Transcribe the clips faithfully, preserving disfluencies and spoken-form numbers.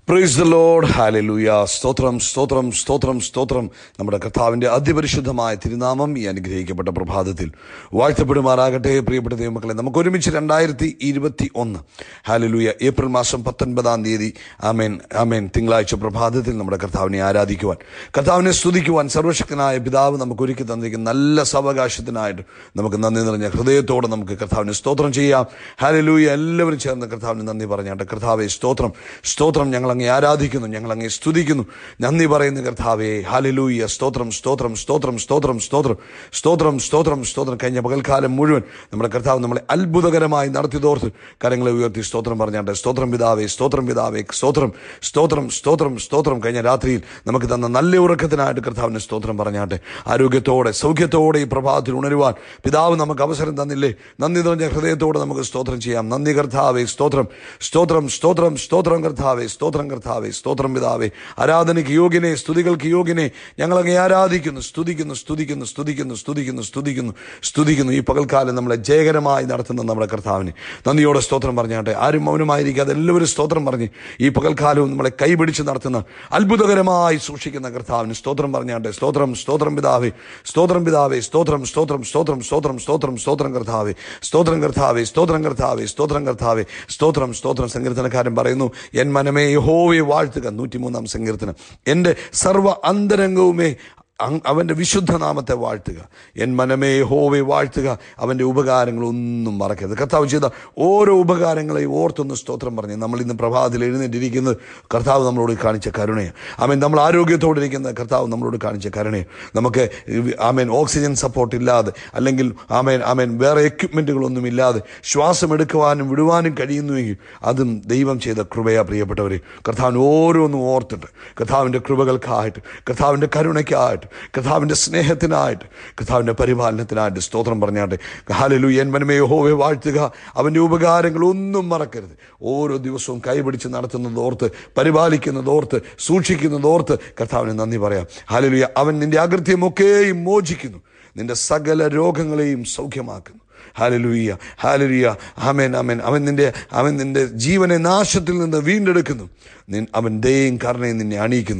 Praise the Lord. Hallelujah. സ്തോത്രം സ്തോത്രം സ്തോത്രം സ്തോത്രം. നമ്മുടെ കർത്താവിന്റെ അതിപരിശുദ്ധമായ തിരുനാമം ഈ അനുഗ്രഹിക്കപ്പെട്ട പ്രഭാതത്തിൽ വാഴ്ത്തപ്പെടുമാറാകട്ടെ. പ്രിയപ്പെട്ട ദൈവമക്കളെ, നമുക്ക് ഒരുമിച്ച് രണ്ടായിരത്തി ഇരുപത്തി ഒന്ന് ഹല്ലേലൂയ ഏപ്രിൽ മാസം പത്തൊൻപതാം തീയതി ആമേൻ ആമേൻ തിങ്കളാഴ്ച പ്രഭാതത്തിൽ നമ്മുടെ കർത്താവിനെ ആരാധിക്കുവാൻ, കർത്താവിനെ സ്തുതിക്കുവാൻ സർവശക്തനായ പിതാവ് നമുക്ക് ഒരുക്കി തന്നിരിക്കുന്ന നല്ല സാവകാശത്തിനായിട്ട് നമുക്ക് നന്ദി നിറഞ്ഞ ഹൃദയത്തോടെ നമുക്ക് കർത്താവിനെ സ്തോത്രം ചെയ്യാം. ഹല്ലേലൂയ. എല്ലാവരും ചേർന്ന് കർത്താവിന് നന്ദി പറഞ്ഞാട്ടെ. കർത്താവെ സ്തോത്രം സ്തോത്രം. ഞങ്ങൾ അങ്ങേ ആരാധിക്കുന്നു, ഞങ്ങൾ അങ്ങേ സ്തുതിക്കുന്നു, നന്ദി പറയുന്നു കർത്താവേ. ഹല്ലേലൂയ. സ്തോത്രം സ്തോത്രം സ്തോത്രം സ്തോത്രം സ്തോത്രം സ്തോത്രം സ്തോത്രം സ്തോത്രം. കഴിഞ്ഞ പകൽക്കാലം മുഴുവൻ നമ്മുടെ കർത്താവ് നമ്മളെ അത്ഭുതകരമായി നടത്തിതോർത്ത് കരങ്ങളെ ഉയർത്തി സ്തോത്രം പറഞ്ഞാട്ടെ. സ്തോത്രം പിതാവേ, സ്തോത്രം പിതാവേ, സ്തോത്രം സ്തോത്രം സ്തോത്രം സ്തോത്രം. കഴിഞ്ഞ രാത്രിയിൽ നമുക്ക് തന്ന നല്ല ഉറക്കത്തിനായിട്ട് കർത്താവിന് സ്തോത്രം പറഞ്ഞാട്ടെ. ആരോഗ്യത്തോടെ സൗഖ്യത്തോടെ ഈ പ്രഭാതത്തിൽ ഉണരുവാൻ പിതാവ് നമുക്ക് അവസരം തന്നില്ലേ? നന്ദി നിറഞ്ഞ ഹൃദയത്തോടെ നമുക്ക് സ്തോത്രം ചെയ്യാം. നന്ദി കർത്താവേ. സ്തോത്രം സ്തോത്രം സ്തോത്രം സ്തോത്രം കർത്താവേ. സ്തോത്രം കർത്താവേ. സ്തോത്രം പിതാവേ. ആരാധനയ്ക്ക് യോഗ്യനെ, സ്തുതികൾക്ക് യോഗ്യനെ ഞങ്ങളങ്ങേ ആരാധിക്കുന്നു, സ്തുതിക്കുന്നു സ്തുതിക്കുന്നു സ്തുതിക്കുന്നു സ്തുതിക്കുന്നു സ്തുതിക്കുന്നു സ്തുതിക്കുന്നു. ഈ പകൽക്കാലം നമ്മളെ ജയകരമായി നടത്തുന്ന നമ്മുടെ കർത്താവിനെ നന്ദിയോടെ സ്തോത്രം പറഞ്ഞാട്ടെ. ആരും മൗനമായിരിക്കാതെ എല്ലാവരും സ്തോത്രം പറഞ്ഞ് ഈ പകൽക്കാലവും നമ്മളെ കൈപിടിച്ച് നടത്തുന്ന അത്ഭുതകരമായി സൂക്ഷിക്കുന്ന കർത്താവിന് സ്തോത്രം പറഞ്ഞാട്ടെ. സ്തോത്രം സ്തോത്രം പിതാവേ. സ്തോത്രം പിതാവേ. സ്തോത്രം സ്തോത്രം സ്തോത്രം സ്തോത്രം സ്തോത്രം സ്തോത്രം കർത്താവേ. സ്തോത്രം കർത്താവേ. സ്തോത്രം കർത്താവേ. സ്തോത്രം കർത്താവേ. സ്തോത്രം സ്തോത്രം. സങ്കീർത്തനക്കാരൻ പറയുന്നു, എൻ മനമേ യഹോവയെ വാഴ്ത്തുക. നൂറ്റിമൂന്നാം സങ്കീർത്തനം. എൻ്റെ സർവ്വ അന്തരംഗവുമേ അവൻ്റെ വിശുദ്ധ നാമത്തെ വാഴ്ത്തുക. എൻ മനമേ യഹോവയെ വാഴ്ത്തുക, അവൻ്റെ ഉപകാരങ്ങളൊന്നും മറക്കരുത്. കർത്താവ് ചെയ്ത ഓരോ ഉപകാരങ്ങളെയും ഓർത്തൊന്ന് സ്തോത്രം പറഞ്ഞ് നമ്മൾ ഇന്ന് പ്രഭാതത്തിൽ എഴുന്നേറ്റിരിക്കുന്നത് കർത്താവ് നമ്മളോട് കാണിച്ച കരുണയാണ്. ആമേൻ. നമ്മൾ ആരോഗ്യത്തോടെ ഇരിക്കുന്ന കർത്താവ് നമ്മളോട് കാണിച്ച കരുണയാണ്. നമുക്ക് ആമേൻ ഓക്സിജൻ സപ്പോർട്ട് ഇല്ലാതെ, അല്ലെങ്കിൽ ആമേൻ ആമേൻ വേറെ എക്യുപ്മെൻറ്റുകളൊന്നും ഇല്ലാതെ ശ്വാസം എടുക്കുവാനും വിടുവാനും കഴിയുന്നുവെങ്കിൽ അതും ദൈവം ചെയ്ത കൃപയാ. പ്രിയപ്പെട്ടവരെ, കർത്താവിന് ഓരോന്നും ഓർത്തിട്ട് കർത്താവിൻ്റെ കൃപകൾക്കായിട്ട്, കർത്താവിൻ്റെ കരുണയ്ക്കായിട്ട്, കർത്താവിൻ്റെ സ്നേഹത്തിനായിട്ട്, കർത്താവിൻ്റെ പരിപാലനത്തിനായിട്ട് സ്തോത്രം പറഞ്ഞാട്ടെ. ഹല്ലേലൂയ. എൻ മനമേ യഹോവയെ വാഴ്ത്തുക, അവൻ്റെ ഉപകാരങ്ങൾ ഒന്നും മറക്കരുത്. ഓരോ ദിവസവും കൈപിടിച്ച് നടത്തുന്നതോർത്ത്, പരിപാലിക്കുന്നതോർത്ത്, സൂക്ഷിക്കുന്നതോർത്ത് കർത്താവിന് നന്ദി പറയാം. ഹല്ലേലൂയ. അവൻ നിന്റെ അകൃത്യമൊക്കെയും മോചിക്കുന്നു, നിന്റെ സകല രോഗങ്ങളെയും സൗഖ്യമാക്കുന്നു. ഹല്ലേലൂയ. ഹല്ലേലൂയ. ആമേൻ ആമേൻ. അവൻ നിന്റെ അവൻ നിന്റെ ജീവനെ നാശത്തിൽ നിന്ന് വീണ്ടെടുക്കുന്നു. അവൻ ദയയും കരുണയും നിന്നെ അണിയിക്കുന്നു.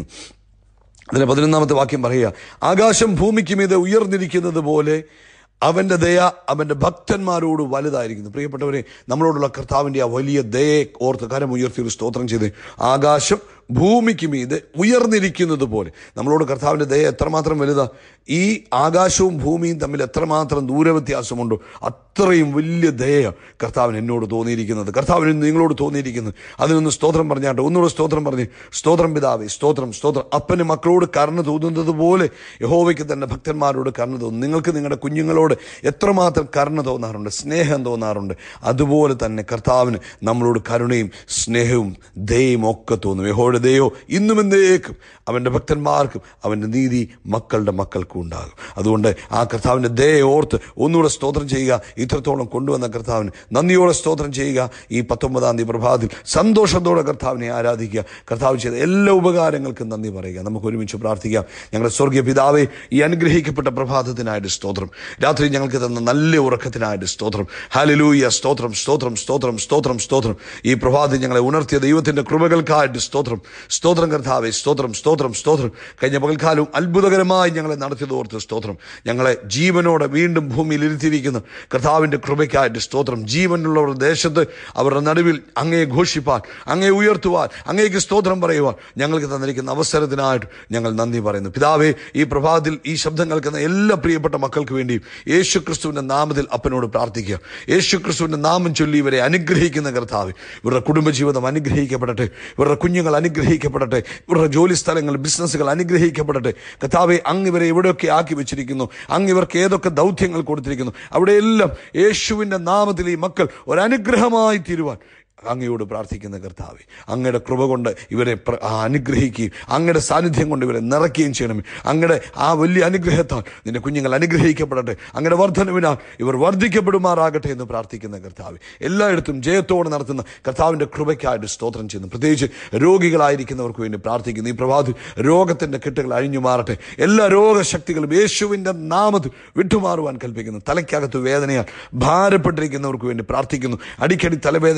അതിന് പതിനൊന്നാമത്തെ വാക്യം പറയുക, ആകാശം ഭൂമിക്ക് മീതെ ഉയർന്നിരിക്കുന്നത് പോലെ അവൻ്റെ ദയ അവൻ്റെ ഭക്തന്മാരോട് വലുതായിരിക്കുന്നു. പ്രിയപ്പെട്ടവരെ, നമ്മളോടുള്ള കർത്താവിൻ്റെ ആ വലിയ ദയയെ ഓർത്ത് കരം ഉയർത്തി ഒരു സ്തോത്രം ചെയ്ത്, ആകാശം ഭൂമിക്ക് മീതെ ഉയർന്നിരിക്കുന്നത് പോലെ. നമ്മളോട് കർത്താവിൻ്റെ ദയ എത്രമാത്രം വലുതാ! ഈ ആകാശവും ഭൂമിയും തമ്മിൽ എത്രമാത്രം ദൂരവ്യത്യാസമുണ്ടോ അത്രയും വലിയ ദയ കർത്താവിന് എന്നോട് തോന്നിയിരിക്കുന്നത്, കർത്താവിന് നിങ്ങളോട് തോന്നിയിരിക്കുന്നത്. അതിനൊന്ന് സ്തോത്രം പറഞ്ഞാട്ടെ. ഒന്നുകൂടെ സ്തോത്രം പറഞ്ഞ്. സ്തോത്രം പിതാവേ. സ്തോത്രം സ്തോത്രം. അപ്പന് മക്കളോട് കരുണ തോന്നുന്നത് പോലെ യഹോവയ്ക്ക് തന്നെ ഭക്തന്മാരോട് കരുണ തോന്നും. നിങ്ങൾക്ക് നിങ്ങളുടെ കുഞ്ഞുങ്ങളോട് എത്രമാത്രം കരുണ തോന്നാറുണ്ട്, സ്നേഹം തോന്നാറുണ്ട്, അതുപോലെ തന്നെ കർത്താവിന് നമ്മളോട് കരുണയും സ്നേഹവും ദയയും ഒക്കെ തോന്നും. യഹോവയുടെ ദയോ ഇന്നും എന്നേക്കും അവൻ്റെ ഭക്തന്മാർക്കും അവൻ്റെ നീതി മക്കളുടെ മക്കൾക്കും ഉണ്ടാകും. അതുകൊണ്ട് ആ കർത്താവിൻ്റെ ദയ ഓർത്ത് ഒന്നുകൂടെ സ്തോത്രം ചെയ്യുക. ഇത്രത്തോളം കൊണ്ടുവന്ന കർത്താവിന് നന്ദിയോടെ സ്തോത്രം ചെയ്യുക. ഈ പത്തൊമ്പതാം തീയതി പ്രഭാതത്തിൽ സന്തോഷത്തോടെ കർത്താവിനെ ആരാധിക്കുക. കർത്താവ് ചെയ്ത എല്ലാ ഉപകാരങ്ങൾക്കും നന്ദി പറയുക. നമുക്ക് ഒരുമിച്ച് പ്രാർത്ഥിക്കാം. ഞങ്ങളുടെ സ്വർഗീയ പിതാവേ, ഈ അനുഗ്രഹിക്കപ്പെട്ട പ്രഭാതത്തിനായിട്ട് സ്തോത്രം. രാത്രി ഞങ്ങൾക്ക് തന്ന നല്ല ഉറക്കത്തിനായിട്ട് സ്തോത്രം. ഹല്ലേലൂയ. സ്തോത്രം സ്തോത്രം സ്തോത്രം സ്തോത്രം സ്തോത്രം. ഈ പ്രഭാതത്തിൽ ഞങ്ങളെ ഉണർത്തിയ ദൈവത്തിൻ്റെ കൃപകൾക്കായിട്ട് സ്തോത്രം. സ്തോത്രം കർത്താവേ. സ്തോത്രം സ്തോത്രം സ്തോത്രം. കഴിഞ്ഞ പകൽക്കാലവും അത്ഭുതകരമായി ഞങ്ങളെ നടത്തിയതോർത്ത് സ്തോത്രം. ഞങ്ങളെ ജീവനോടെ വീണ്ടും ഭൂമിയിൽ ഇരുത്തിയിരിക്കുന്ന കർത്താവിൻ്റെ കൃപയ്ക്കായിട്ട് സ്തോത്രം. ജീവനുള്ളവർ ദേശത്ത് അവരുടെ നടുവിൽ അങ്ങയെ ഘോഷിപ്പാൻ, അങ്ങയെ ഉയർത്തുവാൻ, അങ്ങേക്ക് സ്തോത്രം പറയുവാൻ ഞങ്ങൾക്ക് തന്നിരിക്കുന്ന അവസരത്തിനായിട്ട് ഞങ്ങൾ നന്ദി പറയുന്നു. പിതാവേ, ഈ പ്രഭാതത്തിൽ ഈ ശബ്ദം കേൾക്കുന്ന എല്ലാ പ്രിയപ്പെട്ട മക്കൾക്ക് വേണ്ടിയും യേശു ക്രിസ്തുവിൻ്റെ നാമത്തിൽ അപ്പനോട് പ്രാർത്ഥിക്കുക. യേശു ക്രിസ്തുവിൻ്റെ നാമം ചൊല്ലി ഇവരെ അനുഗ്രഹിക്കുന്ന കർത്താവ്, ഇവരുടെ കുടുംബജീവിതം അനുഗ്രഹിക്കപ്പെടട്ടെ, ഇവരുടെ കുഞ്ഞുങ്ങൾ അനുഗ്രഹിക്കപ്പെടട്ടെ, ഇവരുടെ ജോലി സ്ഥലങ്ങൾ, ബിസിനസ്സുകൾ അനുഗ്രഹിക്കപ്പെടട്ടെ. കർത്താവെ, അങ്ങ് ഇവരെ എവിടെയൊക്കെ ആക്കി വെച്ചിരിക്കുന്നു, അങ്ങ് ഇവർക്ക് ഏതൊക്കെ ദൗത്യങ്ങൾ കൊടുത്തിരിക്കുന്നു, അവിടെയെല്ലാം യേശുവിൻ്റെ നാമത്തിൽ ഈ മക്കൾ ഒരനുഗ്രഹമായി തീരുവാൻ അങ്ങയോട് പ്രാർത്ഥിക്കുന്ന കർത്താവേ, അങ്ങയുടെ കൃപ കൊണ്ട് ഇവരെ അനുഗ്രഹിക്കുകയും അങ്ങയുടെ സാന്നിധ്യം കൊണ്ട് ഇവരെ നിറയ്ക്കുകയും ചെയ്യണമേ. അങ്ങയുടെ ആ വലിയ അനുഗ്രഹത്താൽ നിന്റെ കുഞ്ഞുങ്ങൾ അനുഗ്രഹിക്കപ്പെടട്ടെ. അങ്ങയുടെ വർധനവിനാൽ ഇവർ വർദ്ധിക്കപ്പെടുമാറാകട്ടെ എന്ന് പ്രാർത്ഥിക്കുന്ന കർത്താവേ, എല്ലായിടത്തും ജയത്തോടെ നടത്തുന്ന കർത്താവിൻ്റെ കൃപയ്ക്കായിട്ട് സ്തോത്രം ചെയ്യുന്നു. പ്രത്യേകിച്ച് രോഗികളായിരിക്കുന്നവർക്ക് വേണ്ടി പ്രാർത്ഥിക്കുന്നു. ഈ പ്രഭാതത്തിൽ രോഗത്തിൻ്റെ കെട്ടുകൾ അഴിഞ്ഞു മാറട്ടെ. എല്ലാ രോഗശക്തികളും യേശുവിൻ്റെ നാമത്തിൽ വിട്ടുമാറുവാൻ കൽപ്പിക്കുന്നു. തലയ്ക്കകത്ത് വേദനയാൽ ഭാരപ്പെട്ടിരിക്കുന്നവർക്ക് വേണ്ടി പ്രാർത്ഥിക്കുന്നു. അടിക്കടി തലവേദന ഉണ്ടാകുന്ന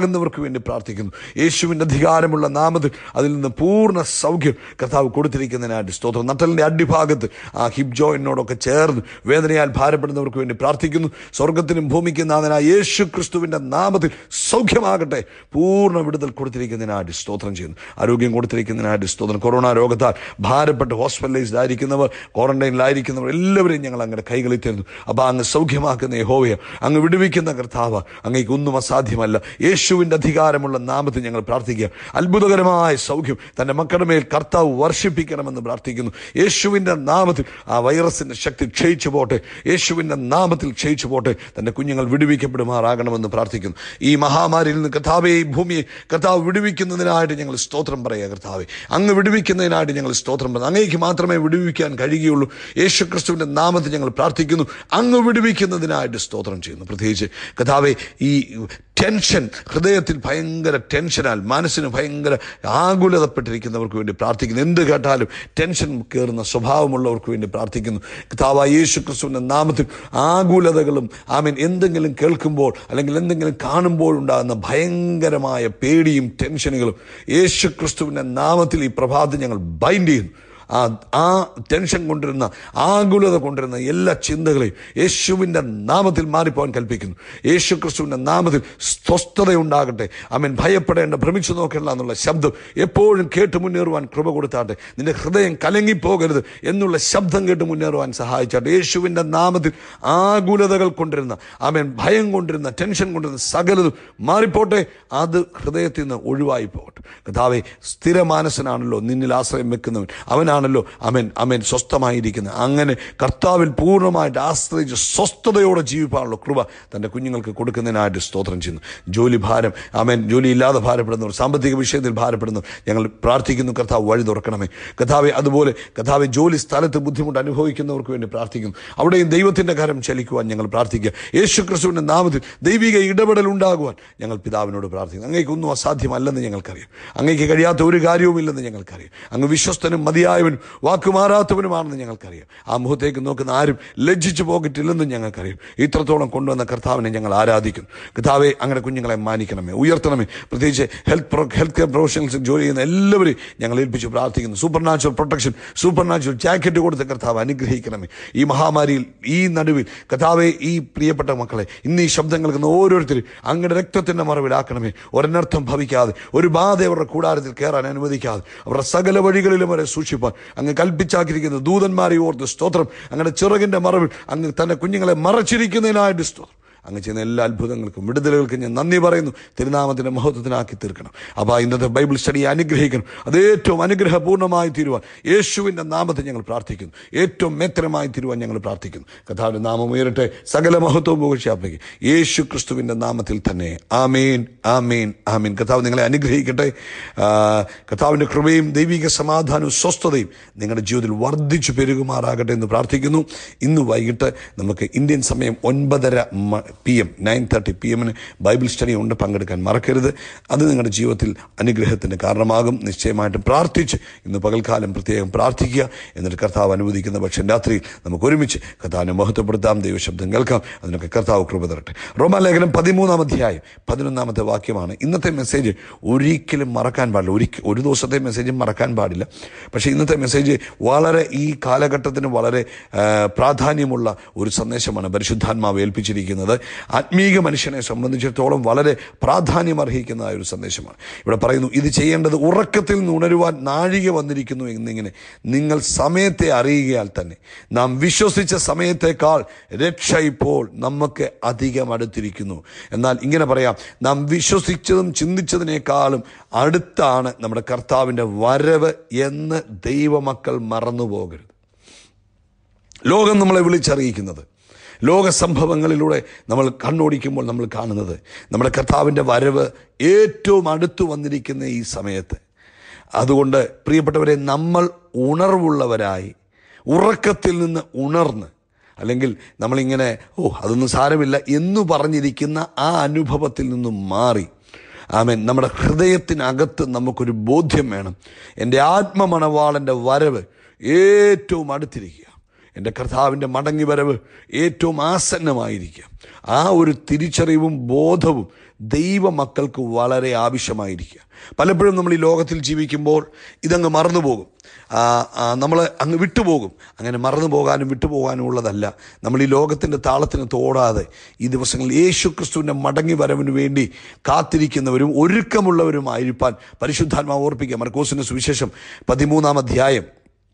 രോഗികളാകുന്നവർക്ക് വേണ്ടി പ്രാർത്ഥിക്കുന്നു. യേശുവിൻ്റെ അധികാരമുള്ള നാമത്തിൽ അതിൽ നിന്ന് പൂർണ്ണ സൗഖ്യം കർത്താവ് കൊടുത്തിരിക്കുന്നതിനായിട്ട് സ്തോത്രം. നട്ടലിൻ്റെ അടിഭാഗത്ത് ആ ഹിപ് ജോയിനോടൊക്കെ ചേർന്ന് വേദനയാൽ ഭാരപ്പെടുന്നവർക്ക് വേണ്ടി പ്രാർത്ഥിക്കുന്നു. സ്വർഗത്തിനും ഭൂമിക്കും നാഥനായ യേശു ക്രിസ്തുവിൻ്റെ നാമത്തിൽ സൗഖ്യമാകട്ടെ. പൂർണ്ണ വിടുതൽ കൊടുത്തിരിക്കുന്നതിനായിട്ട് സ്തോത്രം ചെയ്യുന്നു. ആരോഗ്യം കൊടുത്തിരിക്കുന്നതിനായിട്ട് സ്തോത്രം. കൊറോണ രോഗത്താൽ ഭാരപ്പെട്ട് ഹോസ്പിറ്റലൈസ്ഡ് ആയിരിക്കുന്നവർ, ക്വാറന്റൈനിലായിരിക്കുന്നവർ എല്ലാവരെയും ഞങ്ങൾ അങ്ങനെ കൈകളിൽ തരുന്നു. അപ്പോൾ അങ്ങ് സൗഖ്യമാക്കുന്ന യഹോവയ, അങ്ങ് വിടുവിക്കുന്ന കർത്താവ്, അങ്ങേക്ക് ഒന്നും അസാധ്യമല്ല. യേശുവിൻ്റെ അധികാരമുള്ള നാമത്തിൽ ഞങ്ങൾ പ്രാർത്ഥിക്കുക. അത്ഭുതകരമായ സൗഖ്യം തൻ്റെ മക്കളുടെ മേൽ കർത്താവ് വർഷിപ്പിക്കണമെന്ന് പ്രാർത്ഥിക്കുന്നു. യേശുവിൻ്റെ നാമത്തിൽ ആ വൈറസിൻ്റെ ശക്തി ക്ഷയിച്ചു പോട്ടെ. യേശുവിൻ്റെ നാമത്തിൽ ക്ഷയിച്ചു പോട്ടെ. തൻ്റെ കുഞ്ഞുങ്ങൾ വിടുവിക്കപ്പെടുമാറാകണമെന്ന് പ്രാർത്ഥിക്കുന്നു. ഈ മഹാമാരിയിൽ നിന്ന് കർത്താവെ, ഈ ഭൂമിയെ കർത്താവ് വിടുവിക്കുന്നതിനായിട്ട് ഞങ്ങൾ സ്തോത്രം പറയുക. കർത്താവെ, അങ്ങ് വിടുവിക്കുന്നതിനായിട്ട് ഞങ്ങൾ സ്തോത്രം പറയുക. അങ്ങേക്ക് മാത്രമേ വിടുവിക്കാൻ കഴിയുകയുള്ളൂ. യേശു ക്രിസ്തുവിൻ്റെ നാമത്തിൽ ഞങ്ങൾ പ്രാർത്ഥിക്കുന്നു. അങ്ങ് വിടുവിക്കുന്നതിനായിട്ട് സ്തോത്രം ചെയ്യുന്നു. പ്രത്യേകിച്ച് കർത്താവെ, ഈ ടെൻഷൻ, ഹൃദയത്തിൽ ഭയങ്കര ടെൻഷനാൽ മനസ്സിന് ഭയങ്കര ആകുലതപ്പെട്ടിരിക്കുന്നവർക്ക് വേണ്ടി പ്രാർത്ഥിക്കുന്നു. എന്ത് കേട്ടാലും ടെൻഷൻ കയറുന്ന സ്വഭാവമുള്ളവർക്ക് വേണ്ടി പ്രാർത്ഥിക്കുന്നു. കർത്താവായ യേശു ക്രിസ്തുവിൻ്റെ നാമത്തിൽ ആകുലതകളും ആമേൻ എന്തെങ്കിലും കേൾക്കുമ്പോൾ അല്ലെങ്കിൽ എന്തെങ്കിലും കാണുമ്പോൾ ഉണ്ടാകുന്ന ഭയങ്കരമായ പേടിയും ടെൻഷനുകളും യേശു ക്രിസ്തുവിൻ്റെ നാമത്തിൽ ഈ പ്രഭാതം ഞങ്ങൾ ബൈൻഡ് ചെയ്യുന്നു. ആ ആ ടെൻഷൻ കൊണ്ടിരുന്ന, ആകുലത കൊണ്ടിരുന്ന എല്ലാ ചിന്തകളെയും യേശുവിൻ്റെ നാമത്തിൽ മാറിപ്പോകാൻ കൽപ്പിക്കുന്നു. യേശു ക്രിസ്തുവിൻ്റെ നാമത്തിൽ സ്വസ്ഥതയുണ്ടാകട്ടെ. ആമേൻ. ഭയപ്പെടേണ്ട, ഭ്രമിച്ചു നോക്കേണ്ട എന്നുള്ള ശബ്ദം എപ്പോഴും കേട്ട് മുന്നേറുവാൻ കൃപ കൊടുത്താട്ടെ. നിന്റെ ഹൃദയം കലങ്ങിപ്പോകരുത് എന്നുള്ള ശബ്ദം കേട്ട് മുന്നേറുവാൻ സഹായിച്ചാട്ടെ. യേശുവിൻ്റെ നാമത്തിൽ ആകുലതകൾ കൊണ്ടിരുന്ന, ആമേൻ, ഭയം കൊണ്ടിരുന്ന, ടെൻഷൻ കൊണ്ടിരുന്ന സകലതും മാറിപ്പോട്ടെ. അത് ഹൃദയത്തിൽ നിന്ന് ഒഴിവായി പോകട്ടെ. കർത്താവേ, സ്ഥിരമാനസനാണല്ലോ നിന്നിൽ ആശ്രയം വെക്കുന്നവൻ, അവനാണല്ലോ അമേൻ അമേൻ സ്വസ്ഥമായിരിക്കുന്നത്. അങ്ങനെ കർത്താവിൽ പൂർണ്ണമായിട്ട് ആശ്രയിച്ച് സ്വസ്ഥതയോടെ ജീവിക്കാനുള്ള കൃപ തൻ്റെ കുഞ്ഞുങ്ങൾക്ക് കൊടുക്കുന്നതിനായിട്ട് സ്തോത്രം ചെയ്യുന്നു. ജോലി ഭാരം, അമേൻ, ജോലി ഇല്ലാതെ ഭാരപ്പെടുന്നവർ, സാമ്പത്തിക വിഷയത്തിൽ ഭാരപ്പെടുന്നവർ ഞങ്ങൾ പ്രാർത്ഥിക്കുന്നു. കർത്താവ് വഴി തുറക്കണമേ. കർത്താവെ, അതുപോലെ കർത്താവെ, ജോലി സ്ഥലത്ത് ബുദ്ധിമുട്ട് അനുഭവിക്കുന്നവർക്ക് വേണ്ടി പ്രാർത്ഥിക്കുന്നു. അവിടെയും ദൈവത്തിൻ്റെ കരം ചലിക്കുവാൻ ഞങ്ങൾ പ്രാർത്ഥിക്കുക. യേശു ക്രിസ്തുവിൻ്റെ നാമത്തിൽ ദൈവിക ഇടപെടൽ ഉണ്ടാകുവാൻ ഞങ്ങൾ പിതാവിനോട് പ്രാർത്ഥിക്കുന്നു. അങ്ങേക്കൊന്നും അസാധ്യമല്ലെന്ന് ഞങ്ങൾക്കറിയാം. അങ്ങേക്ക് കഴിയാത്ത ഒരു കാര്യവുമില്ലെന്ന് ഞങ്ങൾക്കറിയാം. അങ്ങ് വിശ്വസ്തനും മതിയായവനും വാക്കുമാറാത്തവനുമാണെന്ന് ഞങ്ങൾക്കറിയാം. ആ മുഖത്തേക്ക് നോക്കുന്ന ആരും ലജ്ജിച്ചു പോകട്ടില്ലെന്നും ഞങ്ങൾക്കറിയാം. ഇത്രത്തോളം കൊണ്ടുവന്ന കർത്താവിനെ ഞങ്ങൾ ആരാധിക്കുന്നു. കർത്താവെ, അങ്ങനെ കുഞ്ഞുങ്ങളെ മാനിക്കണമേ, ഉയർത്തണമേ. പ്രത്യേകിച്ച് ഹെൽത്ത് ഹെൽത്ത് കെയർ പ്രൊഫഷണൽസ് ജോലി ചെയ്യുന്ന എല്ലാവരെയും ഞങ്ങൾ ഏൽപ്പിച്ച് പ്രാർത്ഥിക്കുന്നു. Super natural protection, super natural jacket കൊടുത്ത കർത്താവ് അനുഗ്രഹിക്കണമേ. ഈ മഹാമാരിയിൽ, ഈ നടുവിൽ കർത്താവെ, ഈ പ്രിയപ്പെട്ട മക്കളെ, ഇന്ന് ഈ ശബ്ദം കേൾക്കുന്ന ഓരോരുത്തരും അങ്ങയുടെ രക്തത്തിൻ്റെ മറവിലാക്കണമേ. ഒരനർത്ഥം ഭവിക്കാതെ, ഒരു ബാധ അവരുടെ കൂടാരത്തിൽ കയറാൻ അനുവദിക്കാതെ, അവരുടെ സകല വഴികളിലും വരെ സൂക്ഷിപ്പാൻ അങ്ങ് കൽപ്പിച്ചാക്കിയിരിക്കുന്ന ദൂതന്മാരെ ഓർത്ത് സ്തോത്രം. അങ്ങയുടെ ചിറകിൻ്റെ മറവിൽ അങ്ങ് തൻ്റെ കുഞ്ഞുങ്ങളെ മറച്ചിരിക്കുന്നതിനായിട്ട് സ്തോത്രം. അങ്ങ് ചെയ്യുന്ന എല്ലാ അത്ഭുതങ്ങൾക്കും വിടുതലുകൾക്കും ഞാൻ നന്ദി പറയുന്നു. തിരുനാമത്തിൻ്റെ മഹത്വത്തിനാക്കി തീർക്കണം. അപ്പോൾ ഇന്നത്തെ ബൈബിൾ സ്റ്റഡിയെ അനുഗ്രഹിക്കണം. അത് ഏറ്റവും അനുഗ്രഹപൂർണ്ണമായി തീരുവാൻ യേശുവിൻ്റെ നാമത്തിൽ ഞങ്ങൾ പ്രാർത്ഥിക്കുന്നു. ഏറ്റവും മേത്രമായി തീരുവാൻ ഞങ്ങൾ പ്രാർത്ഥിക്കുന്നു. കർത്താവിൻ്റെ നാമം ഉയരട്ടെ. സകല മഹത്വവും പുകഴ്ചയാപ്പിക്കും യേശു ക്രിസ്തുവിൻ്റെ നാമത്തിൽ തന്നെ. ആമേൻ, ആമേൻ, ആമേൻ. കർത്താവ് നിങ്ങളെ അനുഗ്രഹിക്കട്ടെ. കർത്താവിൻ്റെ കൃപയും ദൈവിക സമാധാനവും സ്വസ്ഥതയും നിങ്ങളുടെ ജീവിതത്തിൽ വർദ്ധിച്ചു പെരുകുമാറാകട്ടെ എന്ന് പ്രാർത്ഥിക്കുന്നു. ഇന്ന് വൈകിട്ട് നമുക്ക് ഇന്ത്യൻ സമയം ഒൻപതര P M nine thirty P എമ്മിന് ബൈബിൾ സ്റ്റഡി ഉണ്ട്. പങ്കെടുക്കാൻ മറക്കരുത്. അത് നിങ്ങളുടെ ജീവിതത്തിൽ അനുഗ്രഹത്തിന് കാരണമാകും. നിശ്ചയമായിട്ടും പ്രാർത്ഥിച്ച് ഇന്ന് പകൽക്കാലം പ്രത്യേകം പ്രാർത്ഥിക്കുക. എന്നിട്ട് കർത്താവ് അനുവദിക്കുന്ന പക്ഷേ രാത്രിയിൽ നമുക്ക് ഒരുമിച്ച് കർത്താവിനെ മഹത്വപ്പെടുത്താം, ദൈവശബ്ദം കേൾക്കാം. അതിനൊക്കെ കർത്താവ് കൃപ തരട്ടെ. റോമാലേഖനം പതിമൂന്നാം അധ്യായം പതിനൊന്നാമത്തെ വാക്യമാണ് ഇന്നത്തെ മെസ്സേജ്. ഒരിക്കലും മറക്കാൻ പാടില്ല. ഒരിക്കൽ ഒരു ദിവസത്തെ മെസ്സേജും മറക്കാൻ പാടില്ല. പക്ഷേ ഇന്നത്തെ മെസ്സേജ് വളരെ ഈ കാലഘട്ടത്തിന് വളരെ പ്രാധാന്യമുള്ള ഒരു സന്ദേശമാണ് പരിശുദ്ധാത്മാവ് ഏൽപ്പിച്ചിരിക്കുന്നത്. ആത്മീക മനുഷ്യനെ സംബന്ധിച്ചിടത്തോളം വളരെ പ്രാധാന്യം അർഹിക്കുന്നതായ ഒരു സന്ദേശമാണ്. ഇവിടെ പറയുന്നു, ഇത് ചെയ്യേണ്ടത് ഉറക്കത്തിൽ നിന്ന് ഉണരുവാൻ നാഴിക വന്നിരിക്കുന്നു എന്നിങ്ങനെ നിങ്ങൾ സമയത്തെ അറിയുകയാൽ തന്നെ നാം വിശ്വസിച്ച സമയത്തേക്കാൾ രക്ഷ ഇപ്പോൾ നമുക്ക് അധികം അടുത്തിരിക്കുന്നു. എന്നാൽ ഇങ്ങനെ പറയാം, നാം വിശ്വസിച്ചതും ചിന്തിച്ചതിനേക്കാളും അടുത്താണ് നമ്മുടെ കർത്താവിൻ്റെ വരവ് എന്ന് ദൈവമക്കൾ മറന്നുപോകരുത്. ലോകം നമ്മളെ വിളിച്ചറിയിക്കുന്നത്, ലോക സംഭവങ്ങളിലൂടെ നമ്മൾ കണ്ണോടിക്കുമ്പോൾ നമ്മൾ കാണുന്നത് നമ്മുടെ കർത്താവിൻ്റെ വരവ് ഏറ്റവും അടുത്തു വന്നിരിക്കുന്ന ഈ സമയത്ത്. അതുകൊണ്ട് പ്രിയപ്പെട്ടവരെ, നമ്മൾ ഉണർവുള്ളവരായി ഉറക്കത്തിൽ നിന്ന് ഉണർന്ന്, അല്ലെങ്കിൽ നമ്മളിങ്ങനെ ഓ അതൊന്നും സാരമില്ല എന്നു പറഞ്ഞിരിക്കുന്ന ആ അനുഭവത്തിൽ നിന്നും മാറി, ആമേൻ, നമ്മുടെ ഹൃദയത്തിനകത്ത് നമുക്കൊരു ബോധ്യം വേണം. എൻ്റെ ആത്മമണവാളൻ്റെ വരവ് ഏറ്റവും അടുത്തിരിക്കുക, എൻ്റെ കർത്താവിൻ്റെ മടങ്ങി വരവ് ഏറ്റവും ആസന്നമായിരിക്കുക. ആ ഒരു തിരിച്ചറിവും ബോധവും ദൈവമക്കൾക്ക് വളരെ ആവശ്യമായിരിക്കുക. പലപ്പോഴും നമ്മൾ ഈ ലോകത്തിൽ ജീവിക്കുമ്പോൾ ഇതങ്ങ് മറന്നു പോകും, നമ്മൾ അങ്ങ് വിട്ടുപോകും. അങ്ങനെ മറന്നു പോകാനും വിട്ടുപോകാനും ഉള്ളതല്ല. നമ്മൾ ഈ ലോകത്തിൻ്റെ താളത്തിന് തോടാതെ ഈ ദിവസങ്ങളിൽ യേശു ക്രിസ്തുവിൻ്റെ മടങ്ങി വരവിന് വേണ്ടി കാത്തിരിക്കുന്നവരും ഒരുക്കമുള്ളവരുമായിരിക്കാൻ പരിശുദ്ധാത്മാവ് ഓർപ്പിക്കുക. മർക്കോസിന്റെ സുവിശേഷം പതിമൂന്നാം അധ്യായം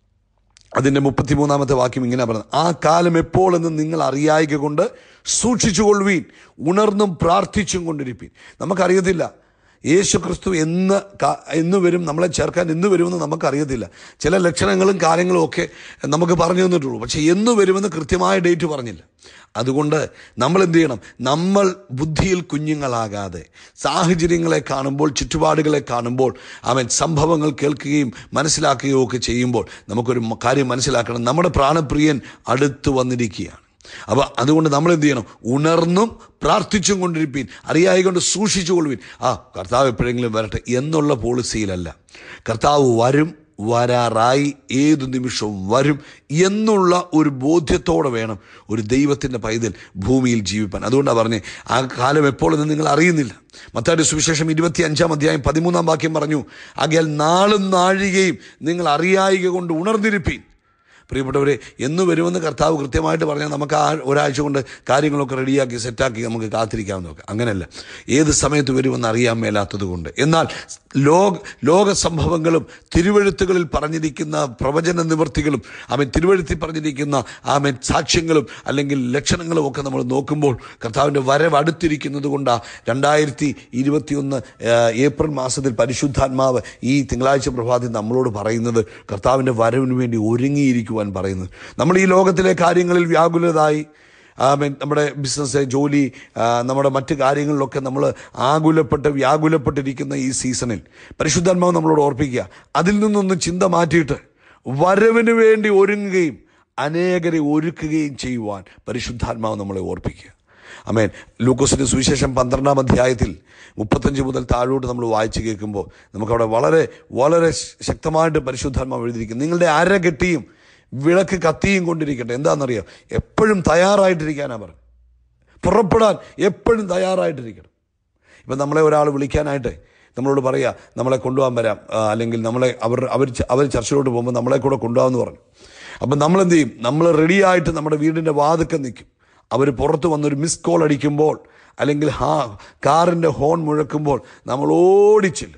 അതിൻ്റെ മുപ്പത്തിമൂന്നാമത്തെ വാക്യം ഇങ്ങനെ പറയുന്നത്, ആ കാലം എപ്പോഴെന്ന് നിങ്ങൾ അറിയായിക കൊണ്ട് സൂക്ഷിച്ചുകൊള്ളുവീൻ, ഉണർന്നും പ്രാർത്ഥിച്ചും കൊണ്ടിരിപ്പീൻ. നമുക്കറിയത്തില്ല യേശു ക്രിസ്തു എന്ന് എന്ന് വരും, നമ്മളെ ചേർക്കാൻ എന്ന് വരുമെന്ന് നമുക്കറിയത്തില്ല. ചില ലക്ഷണങ്ങളും കാര്യങ്ങളും ഒക്കെ നമുക്ക് പറഞ്ഞു തന്നിട്ടുള്ളൂ, പക്ഷെ എന്ന് വരുമെന്ന് കൃത്യമായ ഡേറ്റ് പറഞ്ഞില്ല. അതുകൊണ്ട് നമ്മൾ എന്ത് ചെയ്യണം? നമ്മൾ ബുദ്ധിയിൽ കുഞ്ഞുങ്ങളാകാതെ സാഹചര്യങ്ങളെ കാണുമ്പോൾ, ചുറ്റുപാടുകളെ കാണുമ്പോൾ, അവൻ സംഭവങ്ങൾ കേൾക്കുകയും മനസ്സിലാക്കുകയും ഒക്കെ ചെയ്യുമ്പോൾ നമുക്കൊരു കാര്യം മനസ്സിലാക്കണം, നമ്മുടെ പ്രാണപ്രിയൻ അടുത്ത് വന്നിരിക്കുകയാണ്. അപ്പോൾ അതുകൊണ്ട് നമ്മൾ എന്ത് ചെയ്യണം? ഉണർന്നും പ്രാർത്ഥിച്ചും കൊണ്ടിരിപ്പീൻ, അറിയായി കൊണ്ട് സൂക്ഷിച്ചു കൊള്ളുവീൻ. ആ കർത്താവ് എപ്പോഴെങ്കിലും വരട്ടെ എന്നുള്ള പോളിസിയിലല്ല. കർത്താവ് വരും, വരാറായി, ഏതു നിമിഷവും വരും എന്നുള്ള ഒരു ബോധ്യത്തോടെ വേണം ഒരു ദൈവത്തിൻ്റെ പൈതൽ ഭൂമിയിൽ ജീവിപ്പാൻ. അതുകൊണ്ടാണ് പറഞ്ഞേ, ആ കാലം എപ്പോഴെന്ന് നിങ്ങൾ അറിയുന്നില്ല. മത്തായിയുടെ സുവിശേഷം ഇരുപത്തി അഞ്ചാം അധ്യായം പതിമൂന്നാം വാക്യം പറഞ്ഞു, ആകയാൽ നാളും നാഴികയും നിങ്ങൾ അറിയായിക കൊണ്ട് ഉണർന്നിരിപ്പീൻ. പ്രിയപ്പെട്ടവരെ, എന്ന് വരുമെന്ന് കർത്താവ് കൃത്യമായിട്ട് പറഞ്ഞാൽ നമുക്ക് ആ ഒരാഴ്ച കൊണ്ട് കാര്യങ്ങളൊക്കെ റെഡിയാക്കി സെറ്റാക്കി നമുക്ക് കാത്തിരിക്കാമെന്ന് നോക്കാം. അങ്ങനെയല്ല, ഏത് സമയത്ത് വരുമെന്ന് അറിയാൻ മേലാത്തത് കൊണ്ട്. എന്നാൽ ലോക ലോക സംഭവങ്ങളും തിരുവെഴുത്തുകളിൽ പറഞ്ഞിരിക്കുന്ന പ്രവചന നിവൃത്തികളും അവൻ തിരുവെഴുത്തിൽ പറഞ്ഞിരിക്കുന്ന ആമൻ സാക്ഷ്യങ്ങളും അല്ലെങ്കിൽ ലക്ഷണങ്ങളും ഒക്കെ നമ്മൾ നോക്കുമ്പോൾ കർത്താവിൻ്റെ വരവ് അടുത്തിരിക്കുന്നത് കൊണ്ടാണ് രണ്ടായിരത്തി ഇരുപത്തി ഒന്ന് ഏപ്രിൽ മാസത്തിൽ പരിശുദ്ധാത്മാവ് ഈ തിങ്കളാഴ്ച പ്രഭാതത്തിൽ നമ്മളോട് പറയുന്നത് കർത്താവിൻ്റെ വരവിന് വേണ്ടി ഒരുങ്ങിയിരിക്കുവാൻ പറയുന്നത്. നമ്മൾ ഈ ലോകത്തിലെ കാര്യങ്ങളിൽ വ്യാകുലതായി, നമ്മുടെ ബിസിനസ്, ജോലി, നമ്മുടെ മറ്റ് കാര്യങ്ങളിലൊക്കെ നമ്മൾ ആകുലപ്പെട്ട് വ്യാകുലപ്പെട്ടിരിക്കുന്ന ഈ സീസണിൽ പരിശുദ്ധാത്മാവ് നമ്മളോട് ഓർപ്പിക്കുക, അതിൽ നിന്നൊന്ന് ചിന്ത മാറ്റിയിട്ട് വരവിന് വേണ്ടി ഒരുങ്ങുകയും അനേകരെ ഒരുക്കുകയും ചെയ്യുവാൻ പരിശുദ്ധാത്മാവ് നമ്മളെ ഓർപ്പിക്കുക. ആമേൻ. ലൂക്കോസിന്റെ സുവിശേഷം പന്ത്രണ്ടാം അധ്യായത്തിൽ മുപ്പത്തഞ്ച് മുതൽ താഴോട്ട് നമ്മൾ വായിച്ചു കേൾക്കുമ്പോൾ നമുക്കവിടെ വളരെ വളരെ ശക്തമായിട്ട് പരിശുദ്ധാത്മാവ് എഴുതിയിരിക്കും, നിങ്ങളുടെ അര കെട്ടിയും വിളക്ക് കത്തിയും കൊണ്ടിരിക്കട്ടെ. എന്താണെന്നറിയാം? എപ്പോഴും തയ്യാറായിട്ടിരിക്കാനാണ് പറഞ്ഞു. പുറപ്പെടാൻ എപ്പോഴും തയ്യാറായിട്ടിരിക്കണം. ഇപ്പം നമ്മളെ ഒരാൾ വിളിക്കാനായിട്ട് നമ്മളോട് പറയുക, നമ്മളെ കൊണ്ടുപോകാൻ വരാം, അല്ലെങ്കിൽ നമ്മളെ അവർ അവർ അവർ ചർച്ചിലോട്ട് പോകുമ്പോൾ നമ്മളെ കൂടെ കൊണ്ടുപോകാമെന്ന് പറഞ്ഞു. അപ്പം നമ്മളെന്ത് ചെയ്യും? നമ്മൾ റെഡിയായിട്ട് നമ്മുടെ വീടിൻ്റെ വാതിൽക്കൽ നിൽക്കും. അവർ പുറത്ത് വന്നൊരു മിസ് കോൾ അടിക്കുമ്പോൾ അല്ലെങ്കിൽ ഹാ കാറിൻ്റെ ഹോൺ മുഴക്കുമ്പോൾ നമ്മൾ ഓടിച്ചില്ല.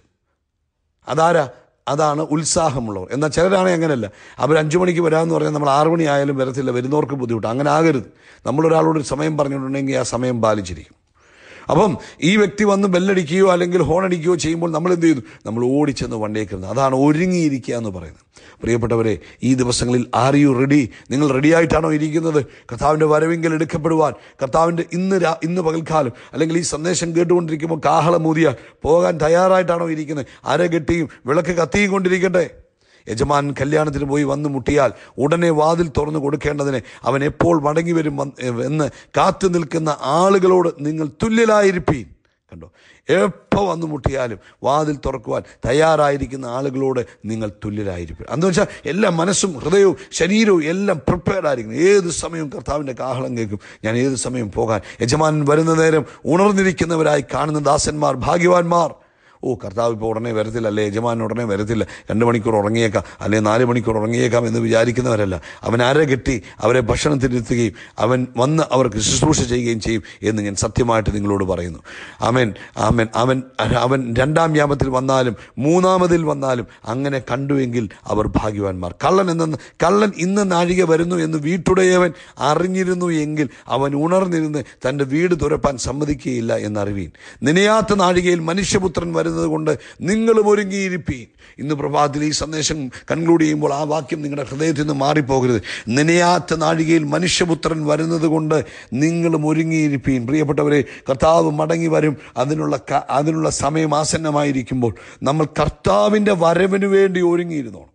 അതാരാ? അതാണ് ഉത്സാഹമുള്ളവർ. എന്നാൽ ചിലരാണെങ്കിൽ അങ്ങനെയല്ല, അവർ അഞ്ചു മണിക്ക് വരാമെന്ന് പറഞ്ഞാൽ നമ്മൾ ആറു മണി ആയാലും വരത്തില്ല, വരുന്നവർക്ക് ബുദ്ധിമുട്ട്. അങ്ങനെ ആകരുത്. നമ്മളൊരാളോട് സമയം പറഞ്ഞിട്ടുണ്ടെങ്കിൽ ആ സമയം പാലിച്ചിരിക്കും. അപ്പം ഈ വ്യക്തി വന്ന് ബെല്ലടിക്കുകയോ അല്ലെങ്കിൽ ഹോൺ അടിക്കുകയോ ചെയ്യുമ്പോൾ നമ്മൾ എന്ത് ചെയ്യുന്നു? നമ്മൾ ഓടിച്ചെന്ന് വണ്ടിയേക്കുന്നത്. അതാണ് ഒരുങ്ങിയിരിക്കുക എന്ന് പറയുന്നത്. പ്രിയപ്പെട്ടവരെ, ഈ ദിവസങ്ങളിൽ ആർ യു റെഡി? നിങ്ങൾ റെഡിയായിട്ടാണോ ഇരിക്കുന്നത്? കർത്താവിൻ്റെ വരവെങ്കിൽ എടുക്കപ്പെടുവാൻ കർത്താവിൻ്റെ ഇന്ന് രാ ഇന്ന് പകൽക്കാലം അല്ലെങ്കിൽ ഈ സന്ദേശം കേട്ടുകൊണ്ടിരിക്കുമ്പോൾ കാഹളമൂതിയാൽ പോകാൻ തയ്യാറായിട്ടാണോ ഇരിക്കുന്നത്? അരകെട്ടിയും വിളക്ക് കത്തിയും കൊണ്ടിരിക്കട്ടെ. യജമാൻ കല്യാണത്തിന് പോയി വന്ന് മുട്ടിയാൽ ഉടനെ വാതിൽ തുറന്നു കൊടുക്കേണ്ടതിന് അവൻ എപ്പോൾ മടങ്ങി വരും എന്ന് കാത്തു നിൽക്കുന്ന ആളുകളോട് നിങ്ങൾ തുല്യരായിരിപ്പീൻ. കണ്ടോ? എപ്പോൾ വന്ന് മുട്ടിയാലും വാതിൽ തുറക്കുവാൻ തയ്യാറായിരിക്കുന്ന ആളുകളോട് നിങ്ങൾ തുല്യരായിരിക്കും. എന്ന് വെച്ചാൽ എല്ലാ മനസ്സും ഹൃദയവും ശരീരവും എല്ലാം പ്രിപ്പയർഡ് ആയിരിക്കണം. ഏത് സമയവും കർത്താവിൻ്റെ കാഹളം കേൾക്കും, ഞാൻ ഏത് സമയം പോകാൻ. യജമാൻ വരുന്ന നേരം ഉണർന്നിരിക്കുന്നവരായി കാണുന്ന ദാസന്മാർ ഭാഗ്യവാന്മാർ. ഓ, കർത്താവ് ഇപ്പോൾ ഉടനെ വരത്തില്ല, അല്ലേ യജമാൻ ഉടനെ വരത്തില്ല, രണ്ട് മണിക്കൂർ ഉറങ്ങിയേക്കാം, അല്ലെ നാല് മണിക്കൂർ ഉറങ്ങിയേക്കാം എന്ന് വിചാരിക്കുന്നവരല്ല. അവൻ അരകെട്ടി അവരെ ഭക്ഷണത്തിനിരുത്തുകയും അവൻ വന്ന് അവർക്ക് ശുശ്രൂഷ ചെയ്യുകയും ചെയ്യും എന്ന് ഞാൻ സത്യമായിട്ട് നിങ്ങളോട് പറയുന്നു. ആമേൻ, ആമേൻ. അവൻ അവൻ രണ്ടാം യാമത്തിൽ വന്നാലും മൂന്നാമതിൽ വന്നാലും അങ്ങനെ കണ്ടുവെങ്കിൽ അവർ ഭാഗ്യവാന്മാർ. കള്ളൻ എന്ന കള്ളൻ ഇന്ന് നാഴിക വരുന്നു എന്ന് വീട്ടുടയവൻ അറിഞ്ഞിരുന്നു എങ്കിൽ അവൻ ഉണർന്നിരുന്ന് തൻ്റെ വീട് തുറപ്പാൻ സമ്മതിക്കുകയില്ല എന്നറിവീൻ. നനയാത്ത നാഴികയിൽ മനുഷ്യപുത്രൻ വരുന്നത് കൊണ്ട് നിങ്ങളും ഒരുങ്ങിയിരിപ്പീൻ. ഇന്ന് പ്രഭാതത്തിൽ ഈ സന്ദേശം കൺക്ലൂഡ് ചെയ്യുമ്പോൾ ആ വാക്യം നിങ്ങളുടെ ഹൃദയത്തിൽ നിന്ന് മാറിപ്പോകരുത്. നനയാത്ത നാഴികയിൽ മനുഷ്യപുത്രൻ വരുന്നത് കൊണ്ട് നിങ്ങളും ഒരുങ്ങിയിരിപ്പീൻ. പ്രിയപ്പെട്ടവരെ, കർത്താവ് മടങ്ങി വരും. അതിനുള്ള അതിനുള്ള സമയം ആസന്നമായിരിക്കുമ്പോൾ നമ്മൾ കർത്താവിൻ്റെ വരവിന് വേണ്ടി ഒരുങ്ങിയിരുന്നോണം.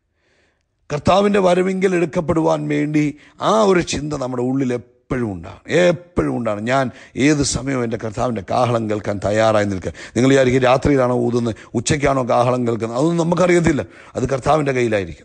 കർത്താവിൻ്റെ വരവെങ്കിൽ എടുക്കപ്പെടുവാൻ വേണ്ടി ആ ഒരു ചിന്ത നമ്മുടെ ഉള്ളിൽ എപ്പോഴും ഉണ്ടാണ്, എപ്പോഴും ഉണ്ടാണ്. ഞാൻ ഏത് സമയവും എൻ്റെ കർത്താവിൻ്റെ കാഹളം കേൾക്കാൻ തയ്യാറായി നിൽക്കുക. നിങ്ങൾ വിചാരിക്കും രാത്രിയിലാണോ ഊതുന്നത്, ഉച്ചയ്ക്കാണോ കാഹളം കേൾക്കുന്നത്? അതൊന്നും നമുക്കറിയത്തില്ല. അത് കർത്താവിൻ്റെ കയ്യിലായിരിക്കുന്നത്.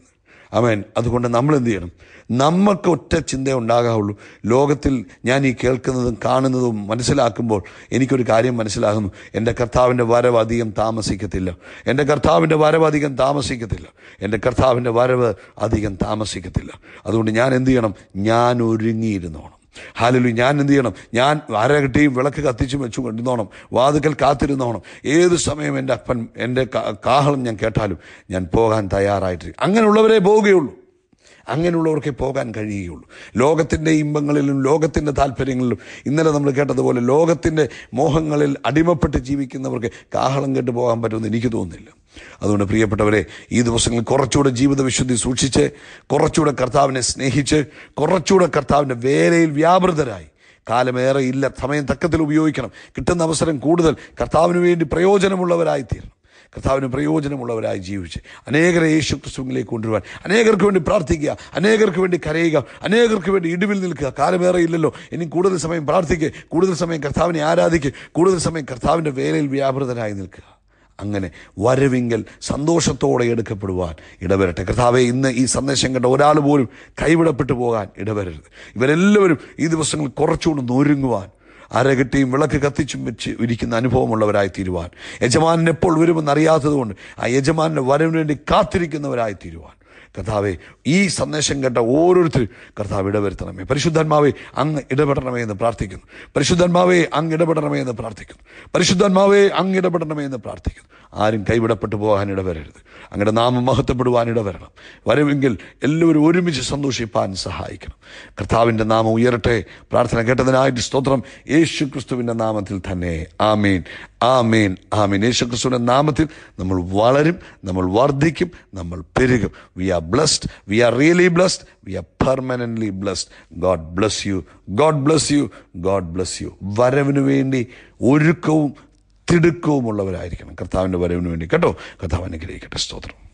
ആമേൻ. അതുകൊണ്ട് നമ്മൾ എന്ത് ചെയ്യണം? നമുക്ക് ഒറ്റ ചിന്ത ഉണ്ടാകാവുള്ളൂ. ലോകത്തിൽ ഞാൻ ഈ കേൾക്കുന്നതും കാണുന്നതും മനസ്സിലാക്കുമ്പോൾ എനിക്കൊരു കാര്യം മനസ്സിലാകുന്നു, എൻ്റെ കർത്താവിൻ്റെ വരവ് അധികം താമസിക്കത്തില്ല. എൻ്റെ കർത്താവിൻ്റെ വരവ് അധികം താമസിക്കത്തില്ല. എൻ്റെ കർത്താവിൻ്റെ വരവ് അധികം താമസിക്കത്തില്ല. അതുകൊണ്ട് ഞാൻ എന്ത് ചെയ്യണം? ഞാൻ ഒരുങ്ങിയിരുന്നോണം. ഹല്ലേലൂയ. ഞാൻ എന്ത് ചെയ്യണം? ഞാൻ അരകെട്ടിയും വിളക്ക് കത്തിച്ചും വെച്ചു കൊണ്ടിരുന്നോണം. വാതുക്കൽ കാത്തിരുന്നോണം. ഏത് സമയം എൻ്റെ അപ്പൻ എൻ്റെ കാഹളം ഞാൻ കേട്ടാലും ഞാൻ പോകാൻ തയ്യാറായിട്ട്. അങ്ങനെയുള്ളവരെ പോവുകയുള്ളൂ. അങ്ങനെയുള്ളവർക്കേ പോകാൻ കഴിയുകയുള്ളൂ. ലോകത്തിൻ്റെ ഇമ്പങ്ങളിലും ലോകത്തിൻ്റെ താല്പര്യങ്ങളിലും, ഇന്നലെ നമ്മൾ കേട്ടതുപോലെ ലോകത്തിൻ്റെ മോഹങ്ങളിൽ അടിമപ്പെട്ട് ജീവിക്കുന്നവർക്ക് കാഹളം കേട്ട് പോകാൻ പറ്റുമെന്ന് എനിക്ക് തോന്നുന്നില്ല. അതുകൊണ്ട് പ്രിയപ്പെട്ടവരെ, ഈ ദിവസങ്ങളിൽ കുറച്ചുകൂടെ ജീവിത വിശുദ്ധി സൂക്ഷിച്ച്, കുറച്ചുകൂടെ കർത്താവിനെ സ്നേഹിച്ച്, കുറച്ചുകൂടെ കർത്താവിൻ്റെ വേലയിൽ വ്യാപൃതരായി, കാലമേറെ ഇല്ല, സമയം തക്കത്തിൽ ഉപയോഗിക്കണം. കിട്ടുന്ന അവസരം കൂടുതൽ കർത്താവിന് വേണ്ടി പ്രയോജനമുള്ളവരായിത്തീരണം. കർത്താവിന് പ്രയോജനമുള്ളവരായി ജീവിച്ച് അനേകരെ യേശു ക്രിസ്തുവിലേക്ക് കൊണ്ടുവരുവാൻ, അനേകർക്ക് വേണ്ടി പ്രാർത്ഥിക്കുക, അനേകർക്ക് വേണ്ടി കരയുക, അനേകർക്ക് വേണ്ടി ഇടിവിൽ നിൽക്കുക. കാലമേറെ ഇല്ലല്ലോ, ഇനി കൂടുതൽ സമയം പ്രാർത്ഥിക്കുക, കൂടുതൽ സമയം കർത്താവിനെ ആരാധിക്കുക, കൂടുതൽ സമയം കർത്താവിൻ്റെ വേലയിൽ വ്യാപൃതരായി നിൽക്കുക. അങ്ങനെ വരവിങ്കൽ സന്തോഷത്തോടെ എടുക്കപ്പെടുവാൻ ഇടവരട്ടെ. കർത്താവെ, ഇന്ന് ഈ സന്ദേശം കണ്ട ഒരാൾ പോലും കൈവിടപ്പെട്ടു പോകാൻ ഇടവരരുത്. ഇവരെല്ലാവരും ഈ ദിവസങ്ങളിൽ കുറച്ചുകൊണ്ട് ഒരുങ്ങുവാൻ, അരകെട്ടിയും വിളക്ക് കത്തിച്ചും വെച്ച് ഇരിക്കുന്ന അനുഭവമുള്ളവരായി തീരുവാൻ, യജമാനൻ എപ്പോൾ വരുമെന്ന് അറിയാത്തത് കൊണ്ട് ആ യജമാനൻ്റെ വരവിന് വേണ്ടി കാത്തിരിക്കുന്നവരായി തീരുവാൻ കർത്താവെ, ഈ സന്ദേശം കേട്ട ഓരോരുത്തരും കർത്താവ് ഇടവരുത്തണമേ. പരിശുദ്ധാത്മാവേ, അങ്ങ് ഇടപെടണമേ എന്ന് പ്രാർത്ഥിക്കുന്നു. പരിശുദ്ധാത്മാവേ, അങ്ങ് ഇടപെടണമേ എന്ന് പ്രാർത്ഥിക്കുന്നു. പരിശുദ്ധാത്മാവേ, അങ്ങ് ഇടപെടണമേ എന്ന് പ്രാർത്ഥിക്കുന്നു. ആരും കൈവിടപ്പെട്ടു പോകാൻ ഇടവരരുത്. അങ്ങയുടെ നാമം മഹത്വപ്പെടുവാൻ ഇടവരണം. വരവെങ്കിൽ എല്ലാവരും ഒരുമിച്ച് സന്തോഷിപ്പാൻ സഹായിക്കണം. കർത്താവിൻ്റെ നാമം ഉയരട്ടെ. പ്രാർത്ഥന കേട്ടതിനായിട്ട് സ്തോത്രം. യേശു ക്രിസ്തുവിൻ്റെ നാമത്തിൽ തന്നെ. ആമേൻ, ആമേൻ, ആമേൻ. യേശു ക്രിസ്തുവിൻ്റെ നാമത്തിൽ നമ്മൾ വളരും, നമ്മൾ വർദ്ധിക്കും, നമ്മൾ പെരുകും. We are blessed, we are really blessed, we are permanently blessed. God bless you, God bless you, God bless you. വരവിന് വേണ്ടി ഒരുക്കവും തിടുക്കവുമുള്ളവരായിരിക്കണം കർത്താവിൻ്റെ വരവിന് വേണ്ടി. കേട്ടോ? കർത്താവ് അനുഗ്രഹിക്കട്ടെ. സ്തോത്രം.